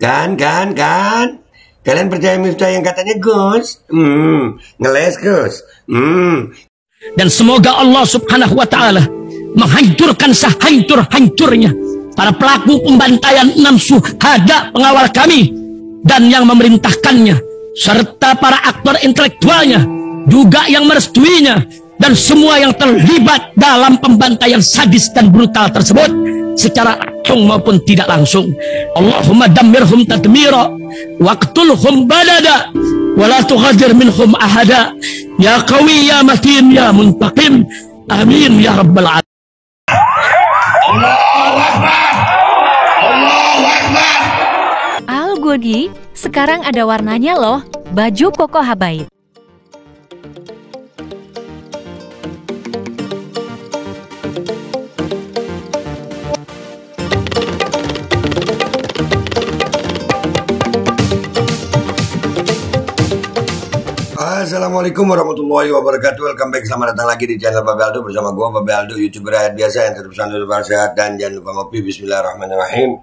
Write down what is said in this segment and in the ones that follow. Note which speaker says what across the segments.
Speaker 1: Kan. Kalian percaya Miftah yang katanya Gus? Ngeles Gus.
Speaker 2: Dan semoga Allah Subhanahu wa Ta'ala menghancurkan sehancur-hancurnya para pelaku pembantaian 6 syuhada pengawal kami dan yang memerintahkannya, serta para aktor intelektualnya juga yang merestuinya, dan semua yang terlibat dalam pembantaian sadis dan brutal tersebut secara langsung maupun tidak langsung. Allahumma dammirhum tadmira waqtulhum badada wala tughadir minhum ahada ya qawi ya matin ya muntaqim amin ya rabbal alamin.
Speaker 1: Allahu Akbar. Allahu Akbar.
Speaker 3: Al Godi, sekarang ada warnanya loh, baju koko habaib.
Speaker 1: Assalamualaikum warahmatullahi wabarakatuh. Welcome back, selamat datang lagi di channel Babe Aldo bersama gua Babe Aldo, YouTuber rakyat biasa yang tetap santai, tetap sehat, dan jangan lupa ngopi. Bismillahirrahmanirrahim.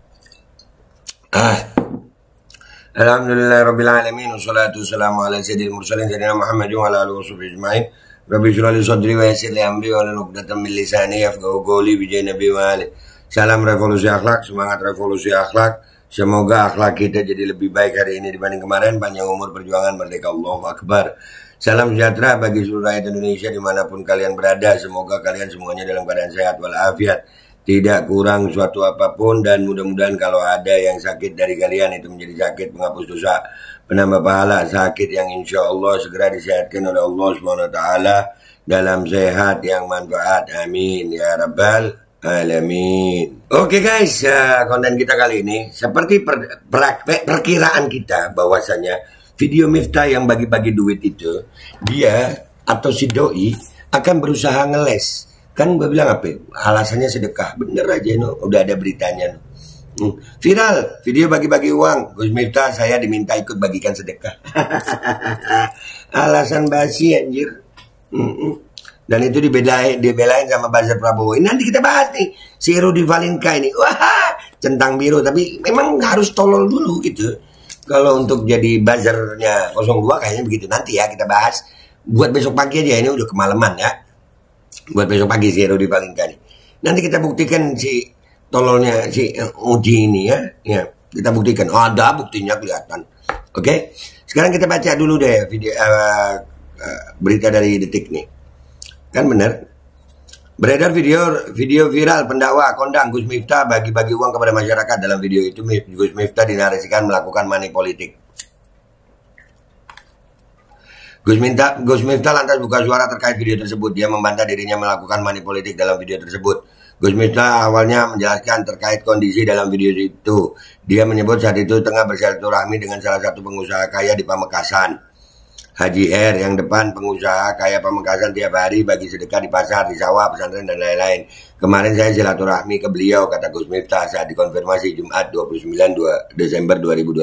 Speaker 1: Alhamdulillahirabbil alamin, wassalatu wassalamu ala sayyidil mursalin sayyidina Muhammadin wa ala alihi washabihi ajmain. Rabbi shrah li sadri wa yassir li amri wa hlul 'uqdatam min lisani yafqahu qawli bi jahi nabi wa ali. Salam revolusi akhlak, semangat revolusi akhlak. Semoga akhlak kita jadi lebih baik hari ini dibanding kemarin. Panjang umur, perjuangan, merdeka, Allahu Akbar. Salam sejahtera bagi seluruh rakyat Indonesia dimanapun kalian berada. Semoga kalian semuanya dalam keadaan sehat walafiat, tidak kurang suatu apapun, dan mudah-mudahan kalau ada yang sakit dari kalian itu menjadi sakit penghapus dosa, penambah pahala, sakit yang insya Allah segera disehatkan oleh Allah SWT dalam sehat yang manfaat. Amin ya rabbal alamin. Oke guys, konten kita kali ini seperti perkiraan kita bahwasanya video Miftah yang bagi-bagi duit itu, dia atau si doi akan berusaha ngeles. Kan gue bilang apa? Alasannya sedekah. Bener aja no, udah ada beritanya no. Viral video bagi-bagi uang. Gus Miftah saya diminta ikut bagikan sedekah. Alasan basi anjir. Dan itu dibelain sama buzzer Prabowo. Ini nanti kita bahas nih, si Rudy Valinka ini. Wah, centang biru. Tapi memang harus tolol dulu gitu. Kalau untuk jadi buzzernya 02 kayaknya begitu. Nanti ya kita bahas. Buat besok pagi aja, ini udah kemalaman ya. Buat besok pagi si Rudy Valinka ini. Nanti kita buktikan si tololnya si Uji ini ya. Ya, kita buktikan. Oh, ada buktinya kelihatan. Oke. Sekarang kita baca dulu deh video berita dari Detik nih. Kan benar. Beredar video viral pendakwa kondang Gus Miftah bagi-bagi uang kepada masyarakat. Dalam video itu Gus Miftah dinarasikan melakukan money politik. Gus Miftah lantas buka suara terkait video tersebut. Dia membantah dirinya melakukan money politik dalam video tersebut. Gus Miftah awalnya menjelaskan terkait kondisi dalam video itu. Dia menyebut saat itu tengah bersilaturahmi dengan salah satu pengusaha kaya di Pamekasan, Haji R, yang depan pengusaha kaya Pamekasan tiap hari bagi sedekah di pasar, di sawah, pesantren, dan lain-lain. Kemarin saya silaturahmi ke beliau, kata Gus Miftah saat dikonfirmasi Jumat 29 Desember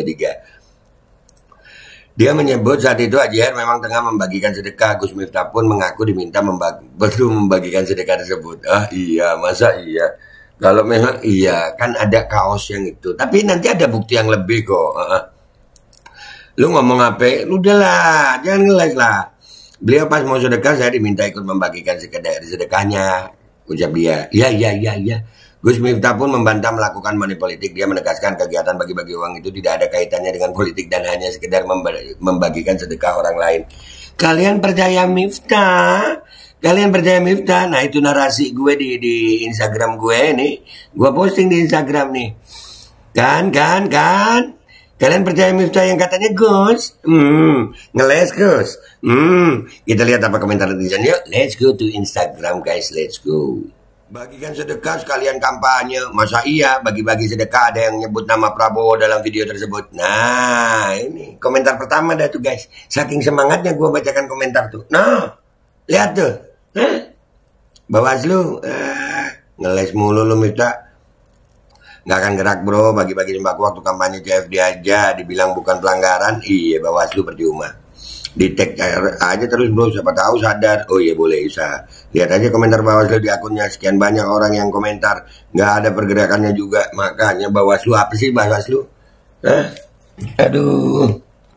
Speaker 1: 2023. Dia menyebut saat itu Haji R memang tengah membagikan sedekah. Gus Miftah pun mengaku diminta belum membagikan sedekah tersebut. Ah iya, masa iya? Kalau memang iya, kan ada kaos yang itu. Tapi nanti ada bukti yang lebih kok. Lu ngomong apa? Udahlah, jangan ngeles lah. Beliau pas mau sedekah, saya diminta ikut membagikan sedekahnya. Ucap dia, iya. Gus Miftah pun membantah melakukan money politik. Dia menegaskan kegiatan bagi-bagi uang itu tidak ada kaitannya dengan politik dan hanya sekedar membagikan sedekah orang lain. Kalian percaya Miftah? Kalian percaya Miftah? Nah itu narasi gue di Instagram gue nih. Gue posting di Instagram nih. Kan. Kalian percaya Miftah yang katanya Gus? Ngeles Gus. Kita lihat apa komentar netizen yuk. Let's go to Instagram guys, let's go. Bagikan sedekah sekalian kampanye. Masa iya bagi-bagi sedekah ada yang nyebut nama Prabowo dalam video tersebut. Nah ini komentar pertama dah tuh guys. Saking semangatnya gue bacakan komentar tuh. Nah lihat tuh. Bawaslu ngeles mulu lu Miftah. Nggak akan gerak bro, bagi-bagi sembako waktu kampanye CFD aja dibilang bukan pelanggaran. Iya, Bawaslu percuma. Di tag aja terus bro, siapa tahu sadar. Oh iya boleh, bisa. Lihat aja komentar Bawaslu di akunnya. Sekian banyak orang yang komentar, nggak ada pergerakannya juga. Makanya Bawaslu apa sih Bawaslu? Hah? Aduh.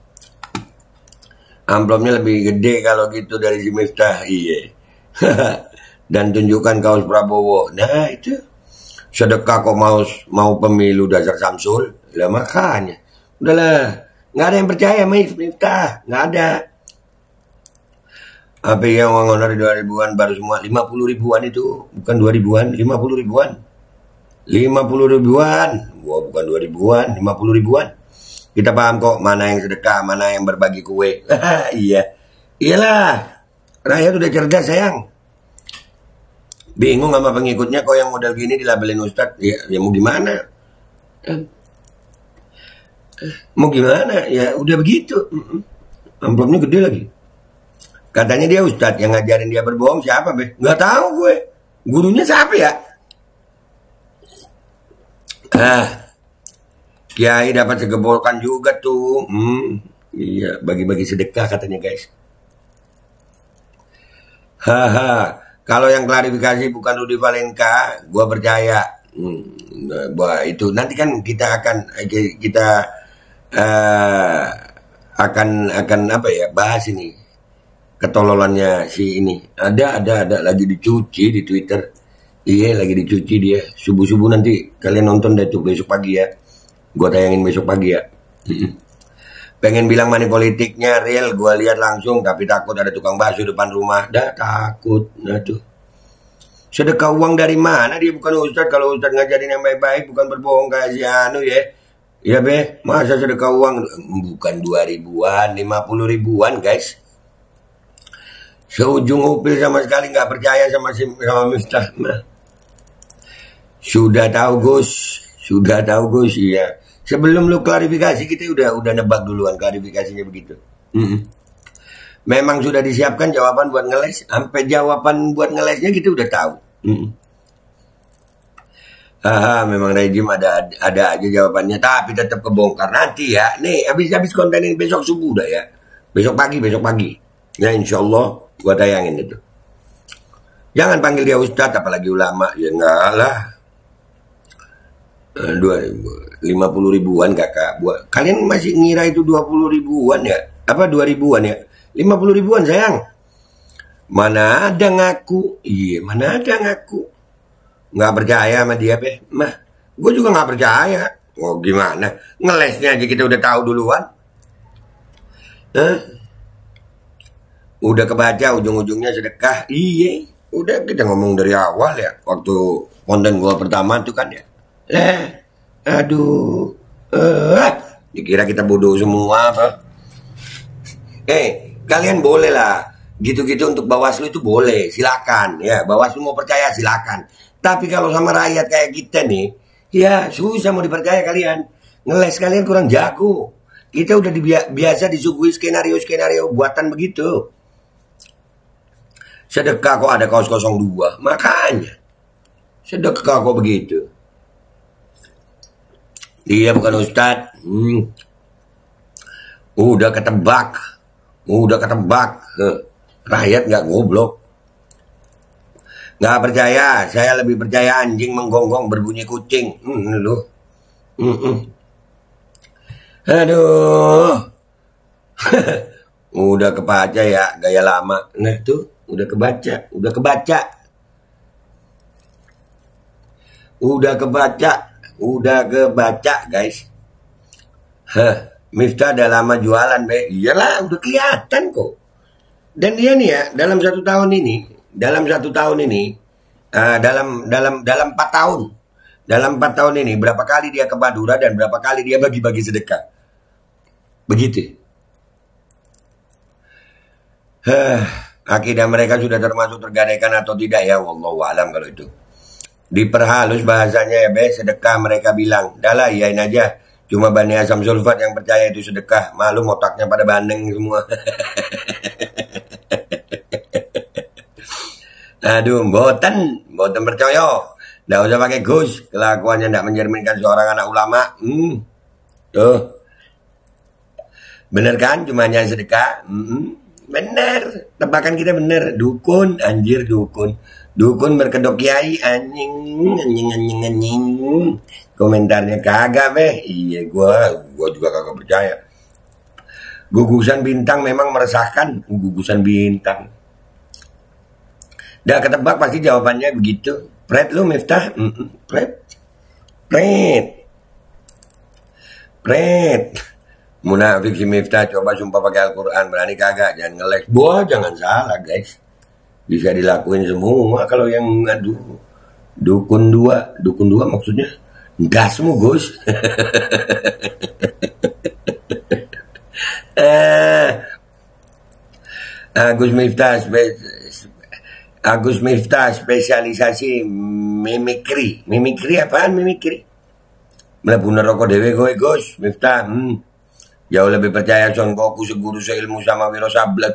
Speaker 1: Amplopnya lebih gede kalau gitu dari si Miftah. Iya. Dan tunjukkan kaos Prabowo. Nah itu. Sedekah kok mau pemilu dasar Samsul. Lah makanya. Udahlah. Nggak ada yang percaya Miftah. Nggak ada. Apa yang uang honor 2000-an baru semua. 50 ribuan itu. Bukan 2000-an. 50 ribuan. 50 ribuan. Wah bukan 2000-an. 50 ribuan. Kita paham kok mana yang sedekah, mana yang berbagi kue. Iya. Iyalah. Rakyat udah cerdas sayang. Bingung sama pengikutnya kok yang model gini dilabelin Ustadz. Ya mau gimana? Mau gimana? Ya udah begitu. Amplopnya gede lagi. Katanya dia Ustadz yang ngajarin dia berbohong siapa be? Nggak tahu gue. Gurunya siapa ya? Kiai dapat segebolkan juga tuh. Iya, bagi-bagi sedekah katanya guys. Haha. Kalau yang klarifikasi bukan Rudy Valenka, gua percaya. Wah, itu nanti kan kita akan apa ya? Bahas ini. Ketololannya si ini. Ada lagi dicuci di Twitter. Iya, lagi dicuci dia. Subuh-subuh nanti kalian nonton deh tuh besok pagi ya. Gue tayangin besok pagi ya. Pengen bilang money politiknya real, gue lihat langsung, tapi takut ada tukang bakso depan rumah. Dah takut, tuh. Sedekah uang dari mana? Dia bukan Ustadz. Kalau Ustadz ngajarin yang baik-baik, bukan berbohong kayak si Anu ya. Ya be, masa sedekah uang bukan 2000-an, 50 ribuan guys. Seujung upil sama sekali nggak percaya sama Miftah. Sudah tahu Gus, iya. Sebelum lu klarifikasi kita udah nebak duluan klarifikasinya begitu. Memang sudah disiapkan jawaban buat ngeles, sampai jawaban buat ngelesnya kita udah tahu. Memang rejim ada aja jawabannya, tapi tetap kebongkar nanti ya. Nih habis konten ini besok subuh dah ya. Besok pagi. Ya insya Allah gua tayangin itu. Jangan panggil dia Ustadz apalagi ulama, ya enggak lah. 50 ribuan kakak. Kalian masih ngira itu 20 ribuan ya? Apa 2000-an ya? 50 ribuan sayang. Mana ada ngaku? Iya, mana ada ngaku? Nggak percaya sama dia, be? Mah, gue juga nggak percaya. Oh gimana? Ngelesnya aja kita udah tahu duluan. Udah kebaca ujung-ujungnya sedekah. Iya, udah kita ngomong dari awal ya. Waktu konten gue pertama tuh kan ya. Aduh, dikira kita bodoh semua apa? Kalian boleh lah, gitu-gitu untuk Bawaslu itu boleh, silakan ya. Bawaslu mau percaya silakan. Tapi kalau sama rakyat kayak kita nih, ya susah mau dipercaya kalian. Ngeles kalian kurang jago. Kita udah biasa disuguhi skenario buatan begitu. Sedekah kok ada kaos 02, makanya sedekah kok begitu. Dia bukan Ustadz. Udah ketebak. Rakyat nggak goblok. Nggak percaya. Saya lebih percaya anjing menggonggong berbunyi kucing. Lu. Aduh. Udah kebaca ya gaya lama. Nah tuh udah kebaca. Udah kebaca guys. Miftah udah lama jualan be. Iyalah udah kelihatan kok. Dan dia nih ya dalam 1 tahun ini dalam 4 tahun ini berapa kali dia ke Madura dan berapa kali dia bagi-bagi sedekah. Begitu. Akidah mereka sudah termasuk tergadaikan atau tidak ya wallahu alam kalau itu. Diperhalus bahasanya ya be, sedekah mereka bilang. Dahlah iyain aja. Cuma Bani Asam Sulfat yang percaya itu sedekah. Malum otaknya pada bandeng semua. Aduh, boten percaya. Nggak usah pakai Gus. Kelakuannya nggak mencerminkan seorang anak ulama. Tuh. Bener kan? Cuma hanya sedekah. bener. Tebakan kita bener. Dukun, anjir dukun. Dukun berkedok kiai, anjing. Komentarnya kagak beh. Iya, gua juga kagak percaya. Gugusan bintang memang meresahkan. Gugusan bintang. Udah ketebak pasti jawabannya begitu. Pret lu Miftah? Pret. Munafik si Miftah, coba sumpah pakai Al-Quran, berani kagak? Jangan ngeles. Boh, jangan salah guys. Bisa dilakuin semua kalau yang ngadu. Dukun dua maksudnya gasmu Gus. Agus Miftah spesialisasi mimikri. Mimikri apaan mimikri? Mlebu neraka dhewe kowe Gus Miftah. Jauh lebih percaya Son Goku seguru seilmu sama Wiro Sableng.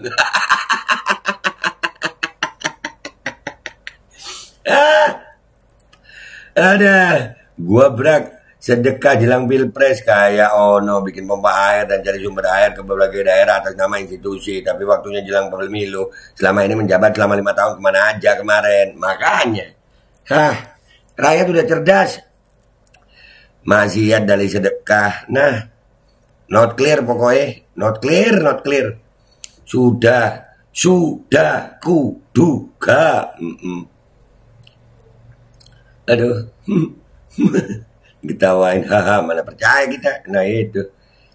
Speaker 1: Ada gua brak sedekah jelang pilpres kayak ono bikin pompa air dan cari sumber air ke berbagai daerah atas nama institusi, tapi waktunya jelang pemilu selama ini menjabat selama 5 tahun kemana aja kemarin. Makanya rakyat udah cerdas, maksiat dari sedekah. Nah, not clear pokoknya, not clear. Sudah kuduga. Aduh, ketawain, mana percaya kita. Nah itu,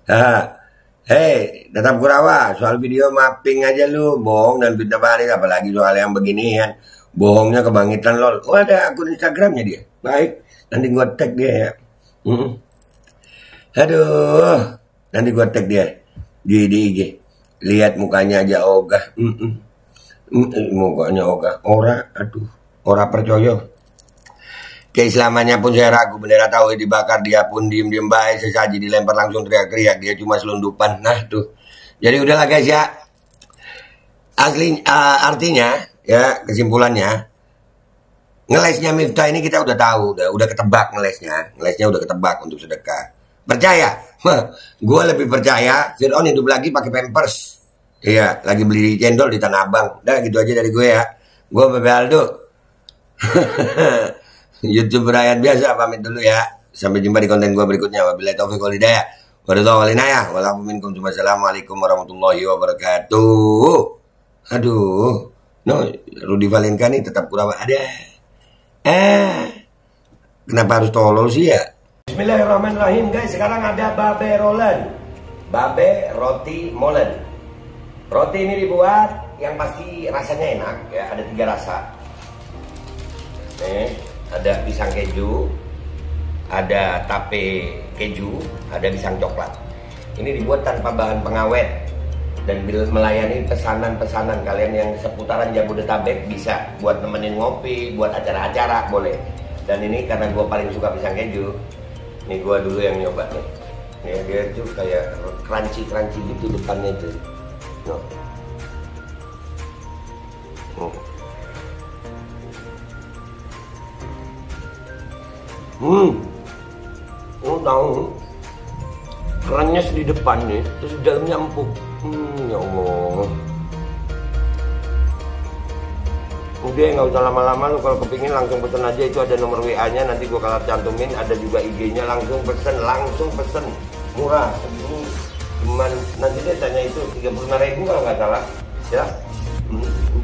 Speaker 1: hei, tetap Kurawa, soal video mapping aja lu, bohong dan fitnah balik, apalagi soal yang beginian, bohongnya kebangitan lol. Oh ada akun Instagramnya dia, baik, nanti gua tag dia ya. Aduh, nanti gua tag dia di IG, lihat mukanya aja ogah, mukanya ogah, ora percaya. Keislamannya pun saya ragu, bendera tauhid dibakar, dia pun diem baik, sesaji dilempar langsung teriak-teriak, dia cuma selundupan. Nah tuh, jadi udahlah guys ya. Artinya ya kesimpulannya, ngelesnya Miftah ini kita udah tahu, udah ketebak ngelesnya udah ketebak untuk sedekah. Percaya? Gue lebih percaya Fir'aun hidup lagi pakai Pampers. Iya, lagi beli cendol di Tanah Abang. Udah gitu aja dari gue ya. Gue Bebe Aldo. YouTube rakyat biasa, pamit dulu ya. Sampai jumpa di konten gue berikutnya. Wabillahi taufiq wal hidayah. Wassalamualaikum warahmatullahi wabarakatuh. Aduh, no, Rudy Valenka nih tetap kurang ada. Kenapa harus tolol sih ya? Bismillahirrahmanirrahim guys. Sekarang ada Babe Roland, Babe Roti Molen. Roti ini dibuat yang pasti rasanya enak ya. Ada 3 rasa. Nih. Ada pisang keju, ada tape keju, ada pisang coklat. Ini dibuat tanpa bahan pengawet dan melayani pesanan-pesanan kalian yang seputaran Jabodetabek, bisa buat nemenin ngopi, buat acara-acara boleh. Dan ini karena gue paling suka pisang keju, ini gue dulu yang nyoba nih. Nih dia tuh kayak crunchy gitu depannya tuh. Tahu kerannya di depan nih, terus di dalamnya empuk. Ya Allah. Udah nggak usah lama-lama, lu kalau kepingin langsung pesen aja, itu ada nomor WA-nya, nanti gua kalau cantumin, ada juga IG-nya, langsung pesen, murah. Cuman nanti dia tanya itu 35.000 kalau nggak salah, ya.